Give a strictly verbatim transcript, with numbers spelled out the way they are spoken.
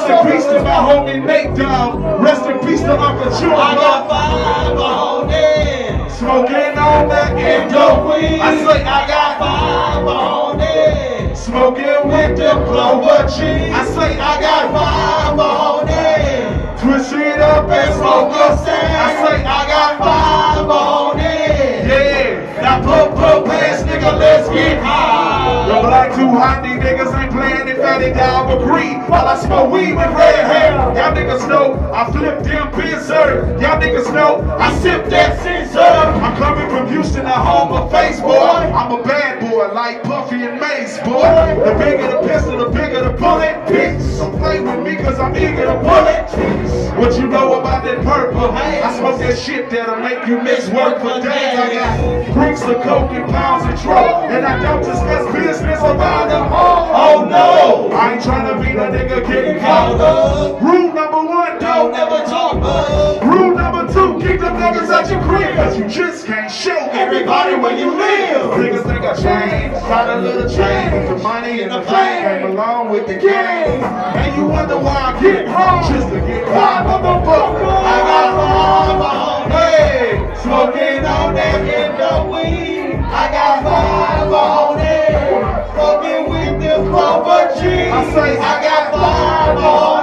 Rest in peace to my homie Nate Dogg. Rest in peace to Uncle Joe. I got five on it. Smoking on that endo weed. I say I got five on it. Smoking with the clover cheese. I say I got five on it. Twist it up and smoke a sand. I say I got five on it. Yeah. Now pump, pump, pass, nigga, let's get high. The black too hot, these niggas ain't playing it, fatty down but green. While I smoke weed with red hair. Y'all niggas know I flip them bizzard. Y'all niggas know I sip that scissor. I'm coming from Houston, the home of face, boy. I'm a bad boy like Puffy and Mace, boy. The bigger the pistol, the bigger the bullet. Bitch, so play with me cause I'm eager to bullet. What you know about that purple? I smoke that shit that'll make you miss work for days. I got bricks of coke and pounds of trouble, and I don't discuss business around the home. Oh no, I ain't trying to be the nigga getting caught up. Rule number one, don't don't ever talk up. Rule number two, keep them niggas at your crib, cause you just can't show Everybody where you live. Niggas think I changed, got a little change, but the money and the fame came along with the game. And you wonder why I get home, just to get five of the book. I got five on Hey, it. Smoking on that endo weed. I got five on it. Smoking with the clover cheese. I say I got five on